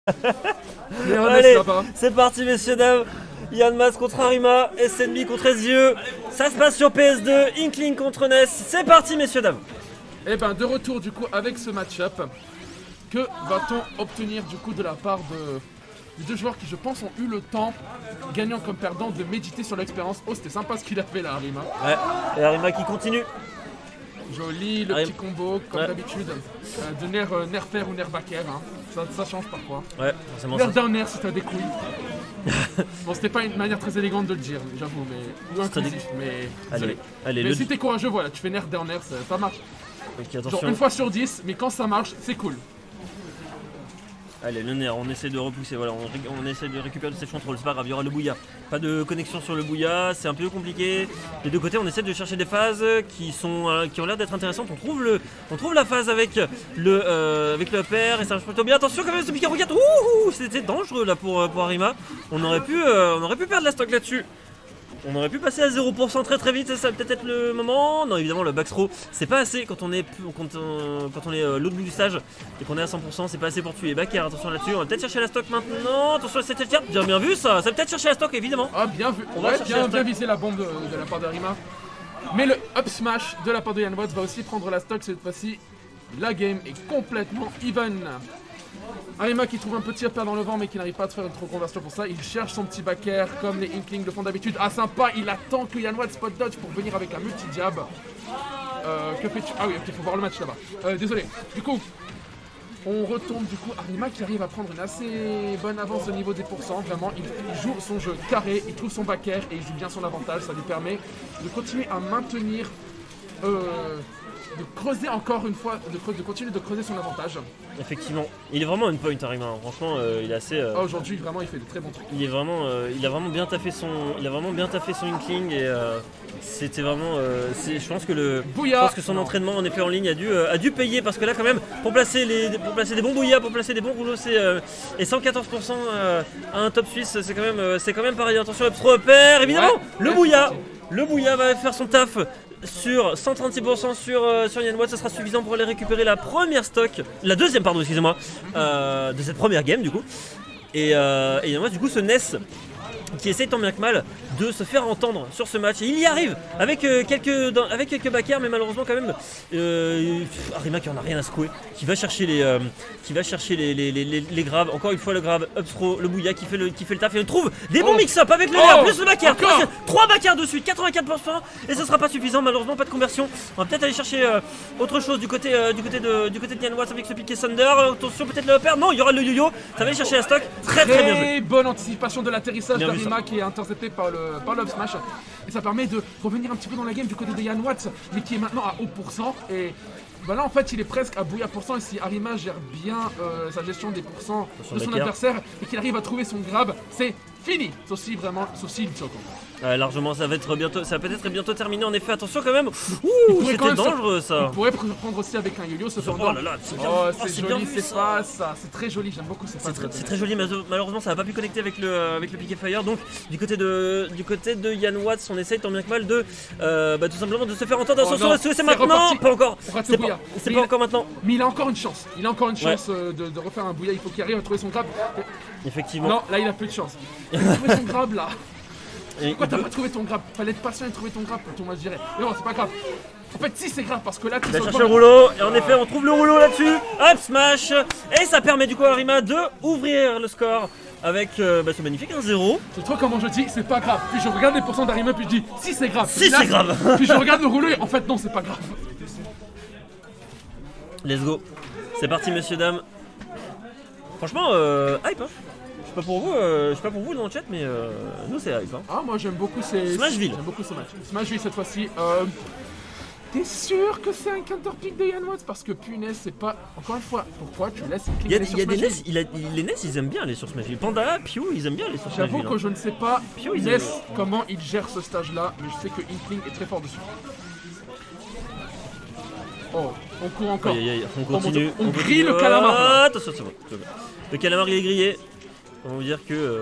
Mais on Allez, laisse là-bas. c'est parti messieurs dames. Yann contre Arima, SNB contre SGE. Ça se passe sur PS2, Inkling contre NES. C'est parti messieurs dames. Et ben de retour du coup avec ce match-up, que va-t-on obtenir du coup de la part des deux joueurs qui je pense ont eu le temps, gagnant comme perdant, de méditer sur l'expérience. Oh c'était sympa ce qu'il a fait là Arima. Ouais, et Arima qui continue. Joli, le petit combo comme Ouais. d'habitude. De nerfer ou nerbaker, hein. Ça change parfois. Ouais, forcément Nerf ça. d'un nerf si t'as des couilles. Bon c'était pas une manière très élégante de le dire, j'avoue, mais. Ou inclusif, mais. Allez, allez, Mais le... si t'es courageux, voilà, tu fais nerf d'un nerf, ça marche. Ok, Genre attention. une fois sur 10, mais quand ça marche, c'est cool. Allez, le nerf, on essaie de repousser, voilà, on essaie de récupérer le stage control, c'est pas grave, il y aura le bouilla. Pas de connexion sur le bouilla, c'est un peu compliqué. Des deux côtés, on essaie de chercher des phases qui ont l'air d'être intéressantes. On trouve la phase avec le upper et ça marche plutôt bien. Attention quand même, ce pick up 4, ouh, c'était dangereux là pour Arima. On aurait pu perdre la stock là-dessus. On aurait pu passer à 0% très très vite, ça va peut-être être le moment. Non, évidemment, le backthrow, c'est pas assez quand on est l'autre bout du stage et qu'on est à 100%, c'est pas assez pour tuer. Backer, attention là-dessus, on va peut-être chercher la stock maintenant. Attention à cette carte, bien vu ça, ça va peut-être chercher la stock évidemment. Ah bien vu, On va chercher la bien stock. visé la bombe de la part d'Arima. Mais le up smash de la part de Yann Watts va aussi prendre la stock cette fois-ci. La game est complètement even. Arima qui trouve un petit upper dans le vent mais qui n'arrive pas à faire une trop conversion pour ça. Il cherche son petit backer comme les Inklings le font d'habitude. Ah sympa, il attend que Yann Watts spot dodge pour venir avec un multi-jab. Que fais-tu? Ah oui, ok, faut voir le match là-bas. Désolé. Du coup, on retombe du coup Arima qui arrive à prendre une assez bonne avance au niveau des pourcents. Vraiment, il joue son jeu carré, il trouve son backer et il joue bien son avantage. Ça lui permet de continuer à maintenir... de creuser encore une fois, de continuer de creuser son avantage. Effectivement, il est vraiment on point Arima, hein. Franchement, il est assez... Ah, aujourd'hui, vraiment, il fait de très bons trucs. Il a vraiment bien taffé son Inkling et c'était vraiment, je pense que son entraînement en effet en ligne a dû payer parce que là quand même pour placer des bons bouillas, pour placer des bons rouleaux, et 114% à un top suisse, c'est quand même pareil. Attention upthrow upper, évidemment, Ouais, le bouilla va faire son taf. Sur 136% sur Yann Watts, ça sera suffisant pour aller récupérer la deuxième, excusez-moi, de cette première game du coup. Et Yann Watts du coup ce NES qui essaye tant bien que mal de se faire entendre sur ce match et il y arrive avec quelques backers mais malheureusement quand même Arima qui en a rien à secouer, qui va chercher les grabs, encore une fois le grab, up throw, le bouilla qui fait le taf et on trouve des bons mix-up avec le nerf plus le backer, 3 backers de suite, 84% et ce sera pas suffisant, malheureusement pas de conversion. On va peut-être aller chercher autre chose du côté de Yann Watts avec ce piqué Thunder. Attention peut-être le upper, non il y aura le yo-yo, ça va aller chercher la stock, très bien joué. Très bonne anticipation de l'atterrissage Bien vu d'Arima qui est intercepté par le up smash. Et ça permet de revenir un petit peu dans la game du côté de Yann Watts, mais qui est maintenant à haut pourcent. Et voilà, en fait, il est presque à bouillia pourcent. Et si Arima gère bien sa gestion des pourcents de son adversaire et qu'il arrive à trouver son grab, c'est fini. Sauf si il choque. Largement, ça va peut-être bientôt terminé en effet. Attention quand même. Ouh, c'était dangereux ça. On pourrait prendre aussi avec un yo-yo cependant. Oh là là, c'est bien. C'est bien joli, vu, c'est ça. pas ça. C'est très joli, j'aime beaucoup ces phases. C'est très joli, mais malheureusement ça n'a pas pu connecter avec le piqué fire. Donc du côté de Yann Watts, on essaye tant bien que mal de tout simplement de se faire entendre. Attention, c'est maintenant. Reparti. Pas encore. C'est pas encore maintenant. Mais il a encore une chance. Il a encore une chance de refaire un bouilla. Il faut qu'il arrive à trouver son grab. Effectivement. Non, là il a plus de chance. Il a trouvé son grab là. Et Pourquoi t'as pas trouvé ton grab? Fallait être patient et trouver ton grab pour ton match direct. Mais non, c'est pas grave. En fait, si c'est grave parce que là tu il va chercher le rouleau et en effet on trouve le rouleau là-dessus. Hop, smash. Et ça permet du coup à Arima de ouvrir le score avec ce magnifique 1-0. C'est trop comment je dis, c'est pas grave. Puis je regarde les pourcents d'Arima puis je dis si c'est grave. Si c'est grave. Puis je regarde le rouleau et en fait non, c'est pas grave. Let's go. C'est parti messieurs dames. Franchement hype hein. Je sais pas pour vous dans le chat mais nous c'est hype hein. Ah moi j'aime beaucoup ces Smashville. J'aime beaucoup ce match. Smashville cette fois-ci. T'es sûr que c'est un counterpick de Yann Watts? Parce que punaise, c'est pas. Encore une fois, pourquoi tu laisses Il y a des NES, les NES ils aiment bien aller sur Smashville. Panda, Pew ils aiment bien aller sur Smashville. J'avoue que je ne sais pas Pio, ils NES aiment. comment il gère ce stage là, mais je sais que Inkling est très fort dessus. Oh, on court encore. Aïe, aïe, aïe. On continue. On grille le calamar. Ah, attention, c'est bon. Le calamar il est grillé. Comment vous dire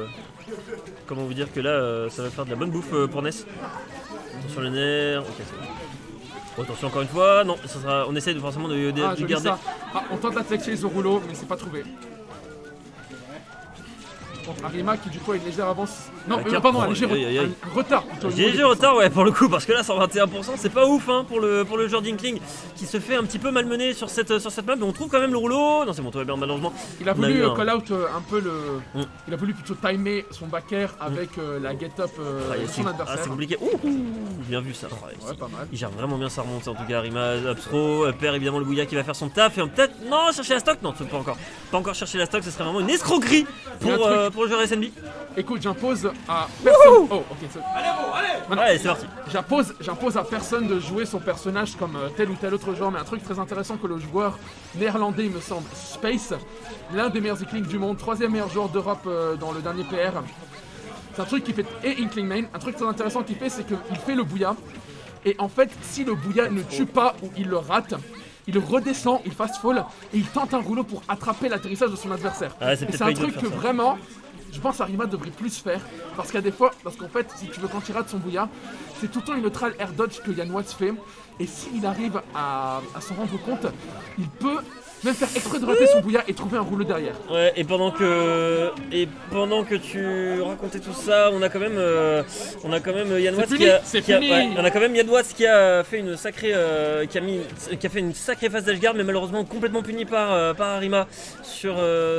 que là ça va faire de la bonne bouffe pour NES. Attention le nerf. Ok, c'est bon. Oh, attention encore une fois. Non, ça sera. On essaie forcément de Joli garder. ça. Ah, on tente d'attecher au rouleau, mais c'est pas trouvé. contre Arima qui du coup a une légère avance. Non, Backer pardon, un prend- léger un retard. plutôt, au niveau Léger des retard, ouais, pour le coup, parce que là, 121%, c'est pas ouf hein, pour le joueur d'Inkling qui se fait un petit peu malmener sur cette map, mais on trouve quand même le rouleau. Non, c'est bon, tout va bien, malheureusement. Il a On a voulu eu un- call out un peu le. Il a voulu plutôt timer son back air avec la get up de son adversaire. c'est compliqué. Bien vu ça. Ouais, pas mal. Il gère vraiment bien sa remontée en tout cas. Arima, Upstro, perd évidemment le Bouya qui va faire son taf et peut-être. Non, chercher la stock. Non, pas encore. Pas encore chercher la stock, ce serait vraiment une escroquerie pour le joueur SNB. Écoute, j'impose à personne. Oh, ok. Allez, c'est parti. J'impose à personne de jouer son personnage comme tel ou tel autre joueur, mais un truc très intéressant que le joueur néerlandais, il me semble, Space, l'un des meilleurs Inklings du monde, 3e meilleur joueur d'Europe dans le dernier PR. C'est un truc qui fait, et Inkling Main, un truc très intéressant qu'il fait, c'est qu'il fait le Bouya, et en fait, si le Bouya ne tue pas ou il le rate, il redescend, il fast fall, et il tente un rouleau pour attraper l'atterrissage de son adversaire. Ah, Et c'est un truc que vraiment, je pense Arima devrait plus faire, parce qu'il y a des fois, parce qu'en fait, si tu veux, quand il rate son Bouya, c'est tout le temps une neutral air dodge que Yann Watts fait, et s'il arrive à s'en rendre compte, il peut même faire exprès de rater son Bouya et trouver un rouleau derrière. Ouais, et pendant que tu racontais tout ça, on a quand même Yann Watts on a quand même Yann Watts qui a fait une sacrée qui a fait une sacrée phase d'edgeguard, mais malheureusement complètement puni par Arima sur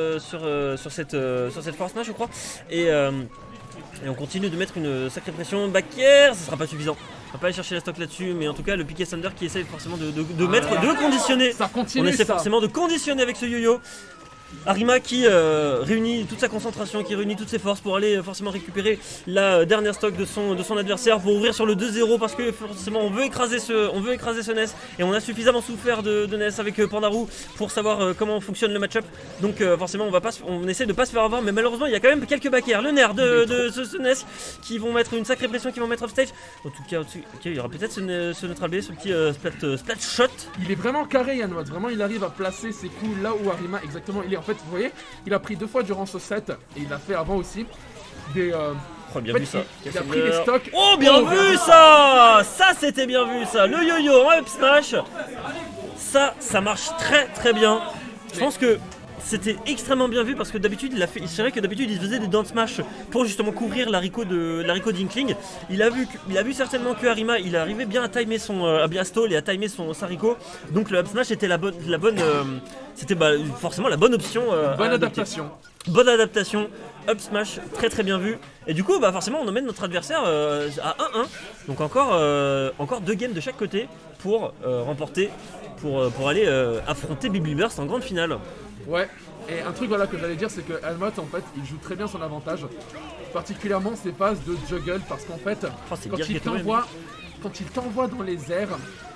cette force match, je crois. Et on continue de mettre une sacrée pression back-air, ça sera pas suffisant. On va pas aller chercher la stock là-dessus, mais en tout cas le piqué Thunder qui essaye forcément de conditionner. Ça continue, on essaie forcément de conditionner avec ce yo-yo. Arima qui réunit toute sa concentration, qui réunit toutes ses forces pour aller forcément récupérer la dernière stock de son adversaire pour ouvrir sur le 2-0 parce que forcément on veut écraser ce Ness et on a suffisamment souffert de Ness avec Pandarou pour savoir comment fonctionne le match-up. Donc forcément on essaie de pas se faire avoir, mais malheureusement il y a quand même quelques backers, le nerf de ce Ness qui vont mettre une sacrée pression, qui vont mettre off stage. En tout cas il y aura peut-être ce neutral B, ce petit splat shot. Il est vraiment carré Yann Watts, vraiment il arrive à placer ses coups là où Arima exactement il est. En fait, vous voyez, il a pris 2 fois durant ce set, et il l'a fait avant aussi, des... bien vu ça. Il a pris des stocks. Oh, bien vu ça. Ça, c'était bien vu ça. Le yo-yo en up smash, ça marche très très bien. Je pense que c'était extrêmement bien vu parce que d'habitude c'est vrai que d'habitude il faisait des down smash pour justement couvrir l'haricot d'Inkling. Il a vu certainement que Arima il arrivait bien à timer à bien stall et à timer son haricot. Donc le up smash était c'était forcément la bonne option. Bonne adaptation. Bonne adaptation, up smash, très très bien vu. Et du coup forcément on emmène notre adversaire à 1-1. Donc encore 2 games de chaque côté pour remporter, pour aller affronter Bibi Burst en grande finale. Ouais, et un truc que j'allais dire, c'est que Helmut en fait il joue très bien son avantage, particulièrement ses phases de juggle, parce qu'en fait quand il t'envoie dans les airs,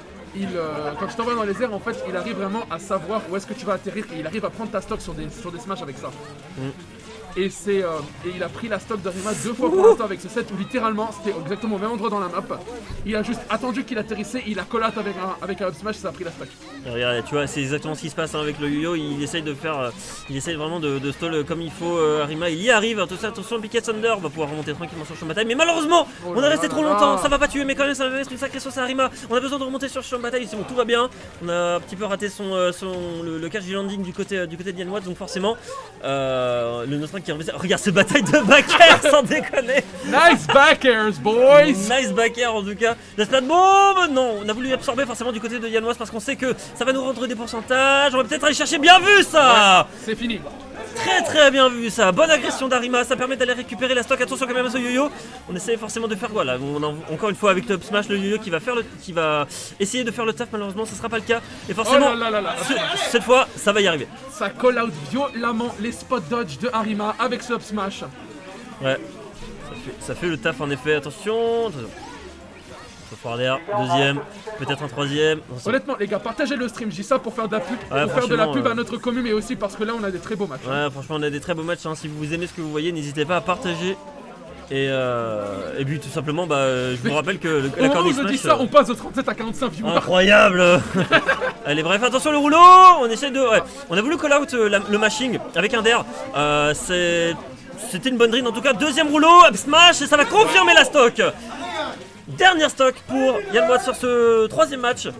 en fait il arrive vraiment à savoir où est-ce que tu vas atterrir et il arrive à prendre ta stock sur des smash avec ça. Et il a pris la stock d'Arima 2 fois pour l'instant avec ce set où littéralement c'était exactement au même endroit dans la map. Il a juste attendu qu'il atterrissait, il a call out avec un up smash et ça a pris la stock. Et regarde, tu vois, c'est exactement ce qui se passe avec le yo-yo. Il essaye vraiment de stall comme il faut. Arima, il y arrive. Attention, le piquet Thunder va pouvoir remonter tranquillement sur Champ Bataille. Mais malheureusement, on est resté trop longtemps. Ça va pas tuer, mais quand même, ça va mettre une sacrée sauce à Arima. On a besoin de remonter sur Champ Bataille. C'est bon, tout va bien. On a un petit peu raté le catch du landing du côté de Yann Watts, donc forcément, le Nostran qui revient. Regarde ce bataille de back-air sans déconner. Nice back-airs, boys. Nice back-air en tout cas. La splat bomb, non, on a voulu absorber forcément du côté de Yann Watts parce qu'on sait que ça va nous rendre des pourcentages. On va peut-être aller chercher. Bien vu ça. Ouais, c'est fini. Très très bien vu ça. Bonne agression d'Arima, ça permet d'aller récupérer la stock. Attention quand même à ce yo-yo. On essaie forcément de faire voilà. Encore une fois avec le up smash, le yo-yo qui va essayer de faire le taf. Malheureusement, ce sera pas le cas. Et forcément, cette fois, ça va y arriver. Ça call out violemment les spot dodge de Arima avec ce up smash. Ouais, ça fait le taf en effet. Attention. Par l'air, deuxième, peut-être un troisième. Honnêtement les gars, partagez le stream, je dis ça pour faire de la pub, à notre commune, mais aussi parce que là on a des très beaux matchs. Ouais, franchement on a des très beaux matchs, hein. Si vous aimez ce que vous voyez, n'hésitez pas à partager. Et puis tout simplement, je vous rappelle que la corniche smash... je dis ça, on passe de 37 à 45 viewers. Incroyable. Allez bref, attention le rouleau. On essaie de... Ouais. On a voulu call out le mashing avec un der. C'était une bonne drine en tout cas. Deuxième rouleau, up smash, et ça va confirmer la stock. Dernière stock pour Yann Watts sur ce 3e match.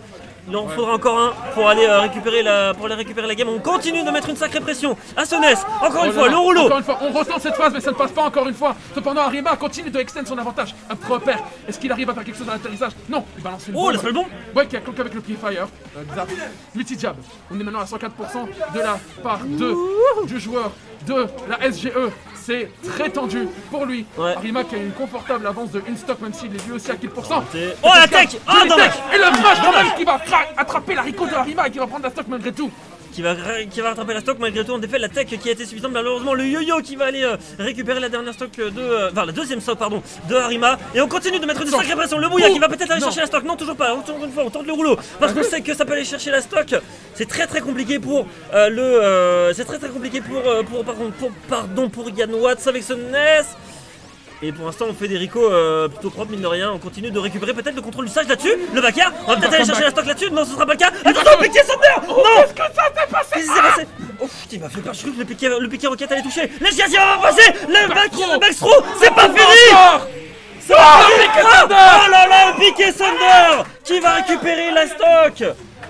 Il en faudra encore un pour aller récupérer la game. On continue de mettre une sacrée pression à Soness. Encore une fois, le rouleau. Encore une fois, on retente cette phase, mais ça ne passe pas encore une fois. Cependant, Arima continue de extendre son avantage. Un repère. Est-ce qu'il arrive à faire quelque chose à l'atterrissage? Non, il balance une bombe. Oh, la seule bombe. Ouais, qui a cloqué avec le pied fire. Zap. Multi-jab. On est maintenant à 104% de la part du joueur de la SGE. C'est très tendu pour lui. Ouais. Arima qui a une confortable avance de une stock, même s'il est lui aussi à kill %. Oh, la tech. Oh, dommage. Et le smash dommage qui va attraper la Rico de Arima et qui va prendre la stock malgré tout. Qui va rattraper la stock malgré tout. En effet, la tech qui a été suffisante. Malheureusement, le yo-yo qui va aller récupérer la dernière stock enfin la deuxième stock pardon de Arima. Et on continue de mettre une sacrée pression. Le Bouya qui va peut-être aller chercher la stock. Non, toujours pas. Encore une fois, on tente le rouleau parce qu'on sait que ça peut aller chercher la stock. C'est très compliqué pour c'est très compliqué pour Yann Watts avec ce NES. Et pour l'instant on fait des Rico plutôt propres mine de rien. On continue de récupérer peut-être le contrôle du sage là-dessus. Le backer, on va peut-être aller chercher la stock là-dessus. Non, ce sera pas le cas. Attention, piqué Sander. Non, qu'est-ce que ça s'est passé? Qu'est-ce qui s'est passé? Oh putain, il m'a fait peur, je crois que le piqué roquette allait toucher. Les gars, il va passer. Le backthrow, c'est pas fini. C'est pas fini. Oh là là, le piqué Sander qui va récupérer la stock.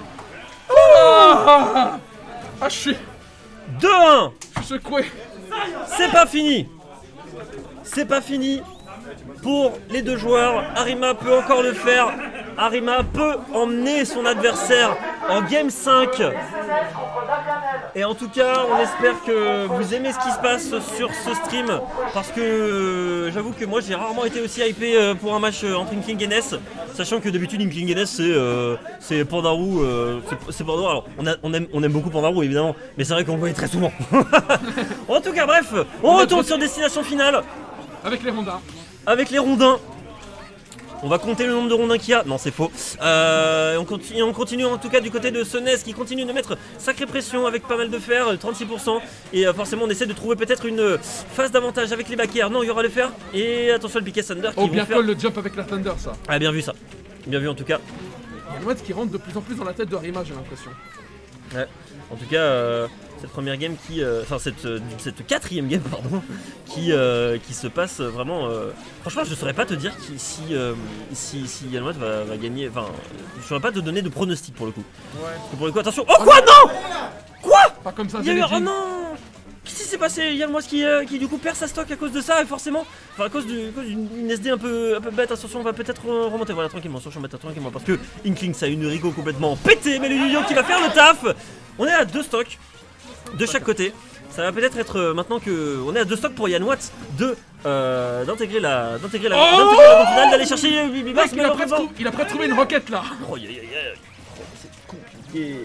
Ah, je suis 2-1. secoué. C'est pas fini. C'est pas fini pour les deux joueurs. Arima peut encore le faire. Arima peut emmener son adversaire en game 5. Et en tout cas, on espère que vous aimez ce qui se passe sur ce stream. Parce que j'avoue que moi j'ai rarement été aussi hypé pour un match entre Inkling et Ness. Sachant que d'habitude Inkling et Ness c'est Pandarou. C'est Pandarou. Alors on aime beaucoup Pandarou évidemment. Mais c'est vrai qu'on le voyait très souvent. En tout cas bref, on retourne sur destination finale. Avec les rondins. Avec les rondins. On va compter le nombre de rondins qu'il y a. Non, c'est faux. On continue en tout cas du côté de Soness qui continue de mettre sacrée pression avec pas mal de fer, 36%. Et forcément, on essaie de trouver peut-être une phase d'avantage avec les backers. Non, il y aura le fer. Et attention, le piquet Thunder qui bien faire... cool le jump avec la Thunder, ça. Ah, bien vu ça. Bien vu en tout cas. Il y a Noël qui rentre de plus en plus dans la tête de Arima, j'ai l'impression. Ouais. En tout cas, cette première game qui... Enfin, cette quatrième game, pardon, qui se passe vraiment... Franchement, je saurais pas te dire si Yann va gagner... Enfin, je saurais pas te donner de pronostic pour le coup. Ouais. Parce que pour le coup, attention... Oh quoi, non. Quoi? Pas comme ça, Il y a eu... Oh non. Qu'est-ce qui s'est passé? Yann Watts qui du coup perd sa stock à cause de ça et forcément... Enfin, à cause d'une SD un peu bête. Attention, on va peut-être remonter. Voilà, tranquillement, sur mettre tranquillement. Parce que Inkling, ça a une Rico complètement pété. Mais le yo-yo qui va faire le taf. On est à 2 stocks de chaque côté. Ça va peut-être être maintenant que on est à 2 stocks pour Yann Watts d'intégrer la grande finale, d'aller chercher Bibimax. Il a presque trouvé une roquette là. Oh, c'est compliqué.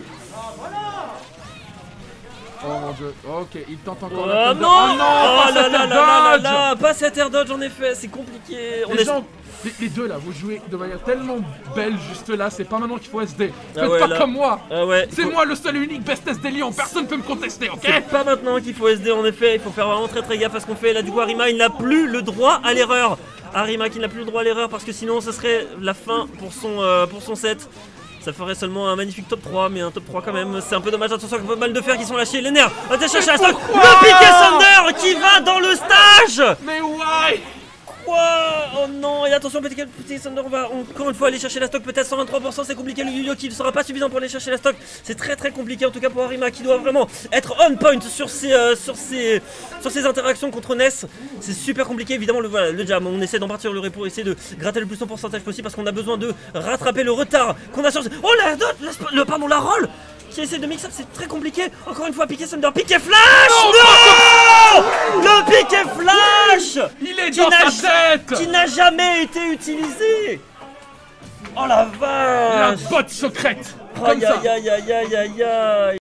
Oh mon dieu, ok, il tente encore Oh la non, pas cette air dodge. pas cette air dodge en effet, c'est compliqué. Les deux là, vous jouez de manière tellement belle juste là, c'est pas maintenant qu'il faut SD. Ah Faites ouais, pas là. comme moi. Ah ouais, c'est moi le seul et unique best SD Lyon, personne peut me contester, ok? C'est pas maintenant qu'il faut SD en effet, il faut faire vraiment très gaffe à ce qu'on fait. Là du coup Arima il n'a plus le droit à l'erreur. Arima qui n'a plus le droit à l'erreur parce que sinon ce serait la fin pour son set. Ça ferait seulement un magnifique top 3, mais un top 3 quand même. C'est un peu dommage, attention, pas mal de fer qui sont lâchés. Les nerfs, on va chercher la stock. Le piqué Thunder qui va dans le stage. Mais why? Quoi? Oh non, et attention, petit Thunder, on va encore une fois aller chercher la stock, peut-être 123%, c'est compliqué. Le yo-yo qui ne sera pas suffisant pour aller chercher la stock. C'est très compliqué en tout cas pour Arima qui doit vraiment être on point sur ses interactions contre Ness. C'est super compliqué, évidemment. Le jam, on essaie d'en partir le pour essayer de gratter le plus de pourcentage possible parce qu'on a besoin de rattraper le retard qu'on a sur. Oh la roll qui essaie de mix up, c'est très compliqué. Encore une fois, piqué Thunder, piqué flash. Non, le piqué flash. Il est dans sa tête. Qui n'a jamais été utilisé. Oh la vache. La botte secrète. Aïe aïe aïe aïe aïe aïe aïe.